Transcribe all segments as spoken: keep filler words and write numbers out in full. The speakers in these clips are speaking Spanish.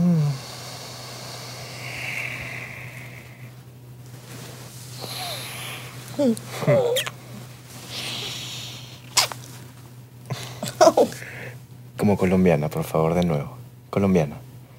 Como colombiana, por favor, de nuevo. Colombiana.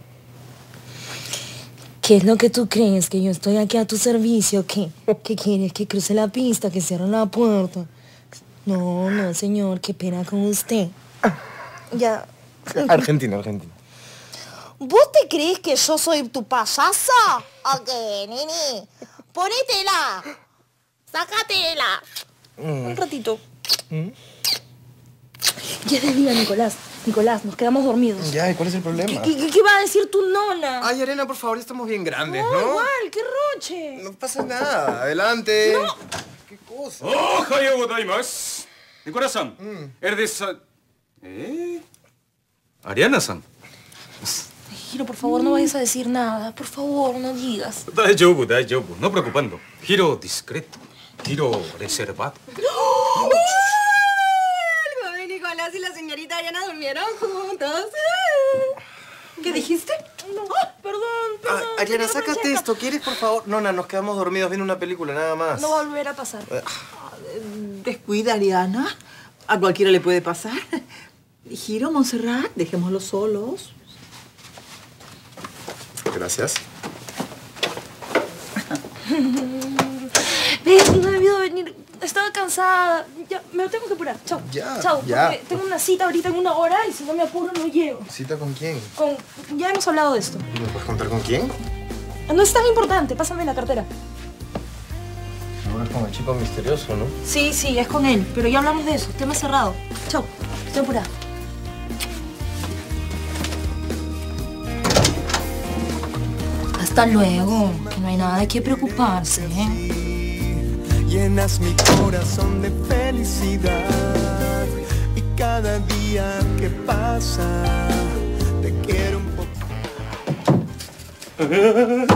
¿Qué es lo que tú crees? ¿Que yo estoy aquí a tu servicio? ¿Qué? ¿Qué quieres? ¿Que cruce la pista? ¿Que cierre la puerta? No, no, señor. Qué pena con usted. Ya. Argentina, Argentina. ¿Vos te crees que yo soy tu payasa? Ok, nene. Ponétela. Sácatela. Mm. Un ratito. Mm. Ya es de día, Nicolás. Nicolás, nos quedamos dormidos. Ya, ¿y cuál es el problema? ¿Qué, qué, qué va a decir tu nona? Ay, Arena, por favor, estamos bien grandes, no, ¿no? igual, qué roche. No pasa nada, adelante. No. ¿Qué cosa? ¡Oh, ohayou gozaimasu! Nicolás-san, mm. eres... ¿Eh? Ariana-san. Hiro, por favor, no vayas a decir nada. Por favor, no digas. Daijoubu, daijoubu. No preocupando. Hiro discreto. Hiro reservado. ¡Oh! Nicolás y la señorita Ariana durmieron juntos. ¿Qué dijiste? No, perdón, perdón. Ah, Ariana, sácate esto. ¿Quieres, por favor? Nona, nos quedamos dormidos viendo una película, nada más. No va a volver a pasar. Descuida, Ariana. A cualquiera le puede pasar. Hiro, Montserrat, dejémoslos solos. Gracias. ¿Ves? No he debido venir. Estaba cansada. Ya, me lo tengo que apurar. Chao. Ya, Chao. ya. Porque tengo una cita ahorita en una hora y si no me apuro no llego. ¿Cita con quién? Con... Ya hemos hablado de esto. ¿Me puedes contar con quién? No es tan importante. Pásame la cartera. No es con el chico misterioso, ¿no? Sí, sí, es con él. Pero ya hablamos de eso. Tema cerrado. Chao. Estoy apurada. Hasta luego. Que no hay nada de qué preocuparse, ¿eh? Llenas mi corazón de felicidad y cada día que pasa te quiero un poco.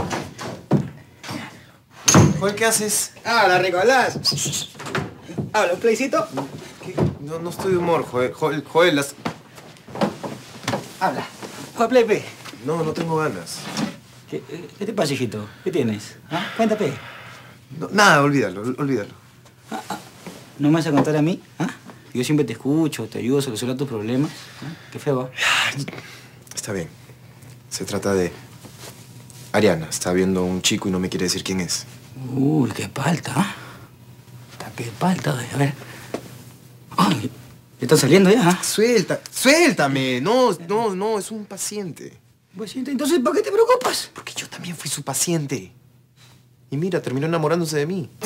Joel, ¿qué haces? ¡Habla, Nicolás! ¿Habla, un playcito? ¿Qué? No, no estoy de humor, Joel. Joel, Joel, las... Habla. Juega play, pe. No, no tengo ganas. ¿Qué, qué te pasa, hijito? ¿Qué tienes? ¿Ah? Cuéntame. No, nada, olvídalo, olvídalo. Ah, ah. ¿No me vas a contar a mí? ¿Ah? Yo siempre te escucho, te ayudo a solucionar tus problemas. ¿Ah? Qué feo, ¿va? Está bien. Se trata de... Ariana está viendo a un chico y no me quiere decir quién es. Uy, qué palta, ¿ah? Qué palta, a ver. Ay, ¿ya están saliendo ya? ¿Ah? Suelta, suéltame. No, no, no, es un paciente. Paciente, entonces, ¿para qué te preocupas? Porque yo también fui su paciente. Y mira, terminó enamorándose de mí.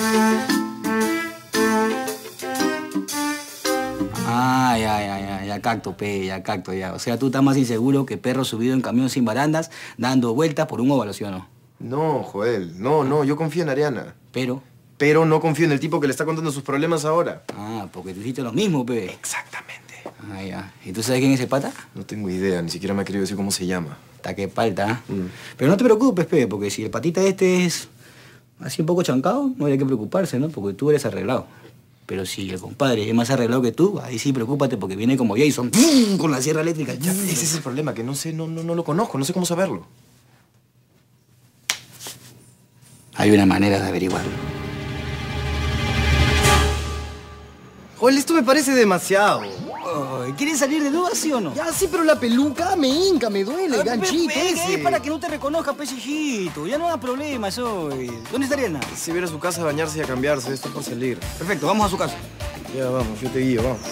Ah, ya, ya, ya, ya cacto, pe, ya cacto, ya. O sea, tú estás más inseguro que perro subido en camión sin barandas, dando vueltas por un óvalo, ¿sí o no? No, Joel, no, no, yo confío en Ariana. Pero... Pero no confío en el tipo que le está contando sus problemas ahora. Ah, porque tú hiciste lo mismo, pe. Exactamente. Ah, ya. ¿Y tú sabes quién es ese pata? No tengo idea, ni siquiera me ha querido decir cómo se llama. Está que palta, ¿eh? Mm. Pero no te preocupes, pe, porque si el patita este es así un poco chancado, no hay que preocuparse, ¿no? Porque tú eres arreglado. Pero si el compadre es más arreglado que tú, ahí sí preocúpate porque viene como Jason con la sierra eléctrica. Ya, ese es el problema, que no sé, no, no, no lo conozco, no sé cómo saberlo. Hay una manera de averiguarlo. Joel, esto me parece demasiado. Oh, ¿quieres salir de duda, sí o no? Ya, sí, pero la peluca me hinca, me duele, el ganchito pe, pe, ese. Es para que no te reconozca, pez hijito. Ya no hagas problemas hoy. ¿Dónde está Ariana? Si viera a su casa a bañarse y a cambiarse, estoy por salir. Perfecto, vamos a su casa. Ya, vamos, yo te guío, vamos.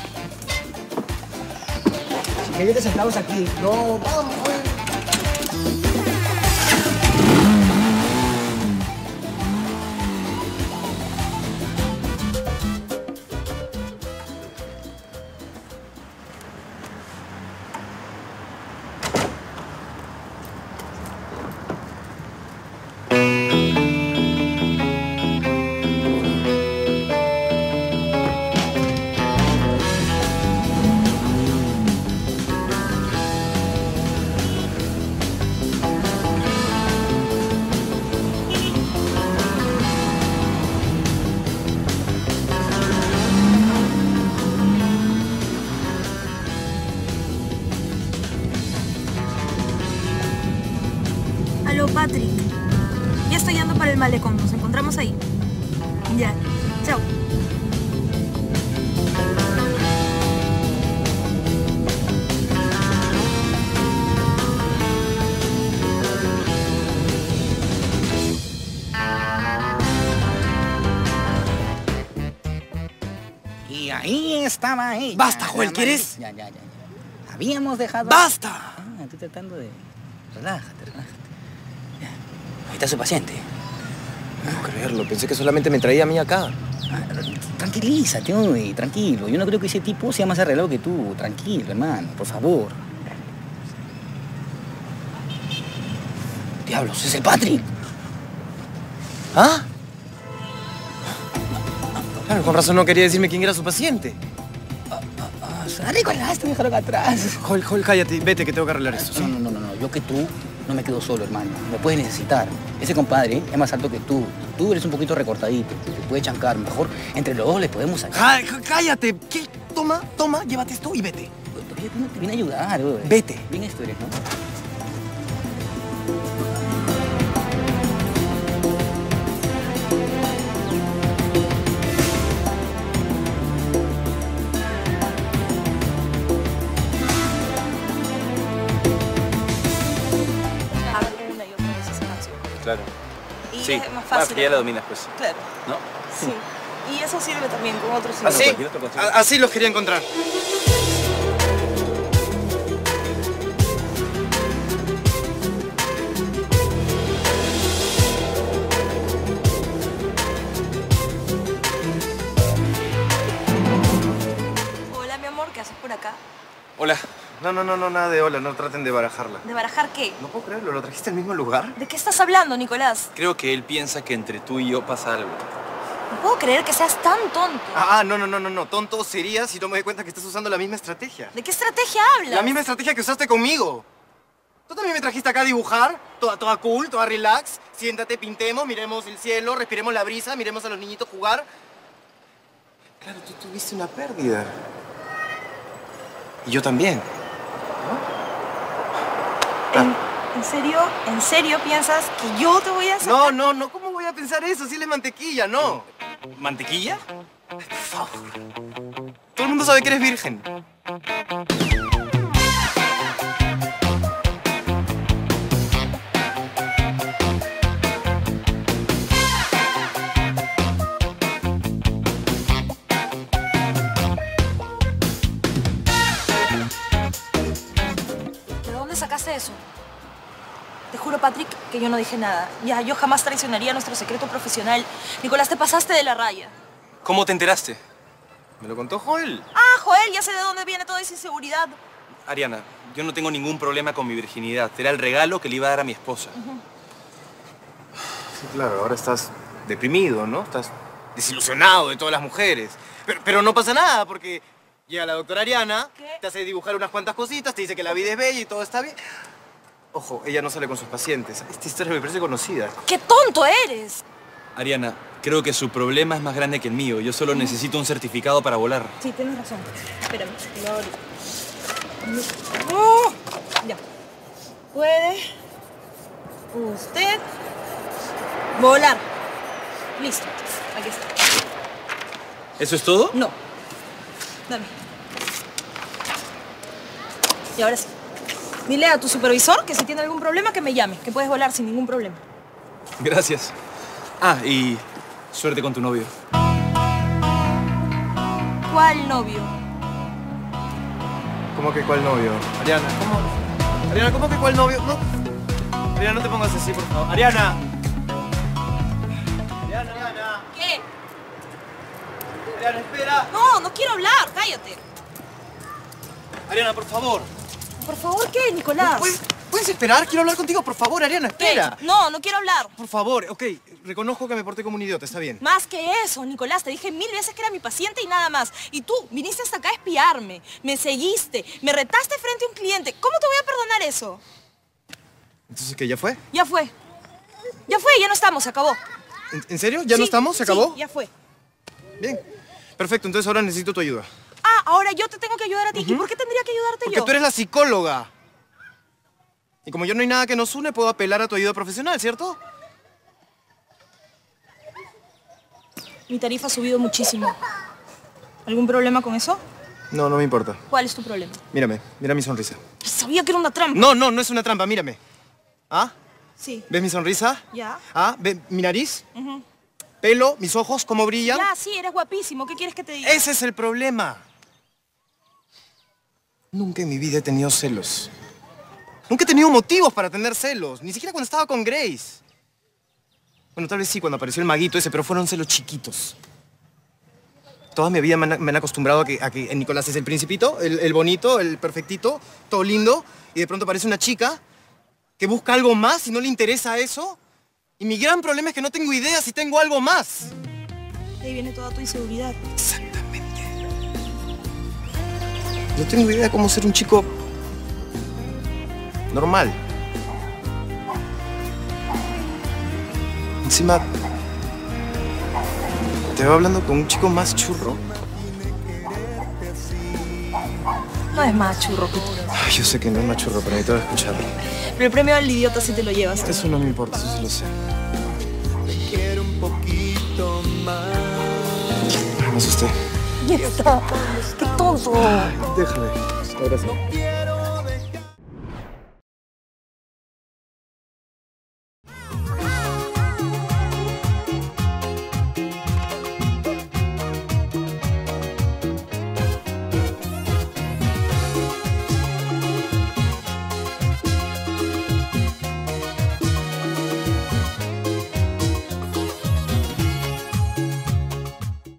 Si querías sentados aquí. No, vamos, Joel. Patrick. Ya estoy yendo para el malecón. Nos encontramos ahí. Ya. Chao. Y ahí estaba ella. Basta, Joel, La ¿quieres? Ya, ya, ya, ya. Habíamos dejado... ¡Basta! Ah, estoy tratando de... Relájate, relájate. Ya. Ahí está su paciente. No puedo creerlo, pensé que solamente me traía a mí acá. Ah, tranquilízate, uy, tranquilo. Yo no creo que ese tipo sea más arreglado que tú. Tranquilo, hermano, por favor. Diablos, es el Patrick. ¿Ah? Claro, con razón no quería decirme quién era su paciente. Ah, Nicolás, te dejaron atrás. Joel, Joel, cállate, vete que tengo que arreglar esto. No, no, no, no, no. Yo que tú no me quedo solo, hermano. Me puedes necesitar. Ese compadre es más alto que tú. Tú eres un poquito recortadito. Te puede chancar. Mejor entre los dos le podemos sacar. Cá- Cállate. ¿Qué? Toma, toma, llévate esto y vete. Todavía no te viene a ayudar, güey. Vete. Bien esto eres, ¿no? Una y otra vez esa canción. Claro. Y Sí, es más bueno, fácil. que ya la dominas, pues. Claro. ¿No? Sí. Y eso sirve también con otros Ah, ¿Así? cualquier otro consejo. A- Así los quería encontrar. Hola, mi amor, ¿qué haces por acá? Hola. No, no, no, no, nada de hola, no traten de barajarla. ¿De barajar qué? No puedo creerlo, ¿lo trajiste al mismo lugar? ¿De qué estás hablando, Nicolás? Creo que él piensa que entre tú y yo pasa algo. No puedo creer que seas tan tonto. Ah, ah, no, no, no, no, no. Tonto serías si no me doy cuenta que estás usando la misma estrategia. ¿De qué estrategia hablas? La misma estrategia que usaste conmigo. Tú también me trajiste acá a dibujar, toda, toda cool, toda relax. Siéntate, pintemos, miremos el cielo, respiremos la brisa, miremos a los niñitos jugar. Claro, tú tuviste una pérdida. Y yo también. ¿En, ¿En serio? ¿En serio piensas que yo te voy a hacer? No, no, no, ¿cómo voy a pensar eso? Si él es mantequilla, no. ¿Mantequilla? Por favor. Todo el mundo sabe que eres virgen. ¿De dónde sacaste eso? Te juro, Patrick, que yo no dije nada. Ya, yo jamás traicionaría nuestro secreto profesional. Nicolás, te pasaste de la raya. ¿Cómo te enteraste? ¿Me lo contó Joel? Ah, Joel, ya sé de dónde viene toda esa inseguridad. Ariana, yo no tengo ningún problema con mi virginidad. Era el regalo que le iba a dar a mi esposa. Sí, claro, ahora estás deprimido, ¿no? Estás desilusionado de todas las mujeres. Pero, pero no pasa nada, porque llega la doctora Ariana, ¿Qué? te hace dibujar unas cuantas cositas, te dice que la vida es bella y todo está bien. Ojo, ella no sale con sus pacientes. Esta historia me parece conocida. ¡Qué tonto eres! Ariana, creo que su problema es más grande que el mío. Yo solo necesito un certificado para volar. Sí, tienes razón. Espérame, lo abro. ¡Oh! Ya. Puede usted volar. Listo. Aquí está. ¿Eso es todo? No. Dame. Y ahora sí. Dile a tu supervisor que si tiene algún problema que me llame, que puedes volar sin ningún problema. Gracias. Ah, y suerte con tu novio. ¿Cuál novio? ¿Cómo que cuál novio? Ariana, ¿cómo? Ariana, ¿cómo que cuál novio? No. Ariana, no te pongas así, por favor. Ariana. Ariana, Ariana. ¿Qué? Ariana, espera. No, no quiero hablar, cállate. Ariana, por favor. Por favor, ¿qué, Nicolás? ¿Puedes, ¿Puedes esperar? Quiero hablar contigo, por favor, Ariana, ¿Qué? espera. No, no quiero hablar. Por favor, ok. Reconozco que me porté como un idiota, está bien. Más que eso, Nicolás, te dije mil veces que era mi paciente y nada más. Y tú viniste hasta acá a espiarme, me seguiste, me retaste frente a un cliente. ¿Cómo te voy a perdonar eso? Entonces, ¿qué? ¿Ya fue? Ya fue. Ya fue, ya no estamos, se acabó. ¿En, en serio? ¿Ya Sí, no estamos? ¿Se acabó? Sí, ya fue. Bien. Perfecto, entonces ahora necesito tu ayuda. Ah, ahora yo te tengo que ayudar a ti. ¿Y por qué tendría que ayudarte Porque yo? tú eres la psicóloga. Y como yo no hay nada que nos une, puedo apelar a tu ayuda profesional, ¿cierto? Mi tarifa ha subido muchísimo. ¿Algún problema con eso? No, no me importa. ¿Cuál es tu problema? Mírame, mira mi sonrisa. Sabía que era una trampa. No, no, no es una trampa, mírame. ¿Ah? Sí. ¿Ves mi sonrisa? Ya. ¿Ah? ¿Ves mi nariz? Ujú. ¿Pelo? ¿Mis ojos? ¿Cómo brillan? Ya, sí, eres guapísimo. ¿Qué quieres que te diga? Ese es el problema. Nunca en mi vida he tenido celos. Nunca he tenido motivos para tener celos. Ni siquiera cuando estaba con Grace. Bueno, tal vez sí cuando apareció el maguito ese, pero fueron celos chiquitos. Toda mi vida me han, me han acostumbrado a que, a que Nicolás es el principito, el, el bonito, el perfectito, todo lindo. Y de pronto aparece una chica que busca algo más y no le interesa eso. Y mi gran problema es que no tengo idea si tengo algo más. De ahí viene toda tu inseguridad. Exactamente. No tengo idea de cómo ser un chico normal. Encima, te veo hablando con un chico más churro. No es más churro que tú. Ay, yo sé que no es más churro, pero necesito escucharlo. Pero el premio al idiota sí te lo llevas. Eso no me importa, eso sí lo sé. Te quiero un poquito más. Me asusté. Ya está. ¡Qué tonto! Déjame. Ahora sí.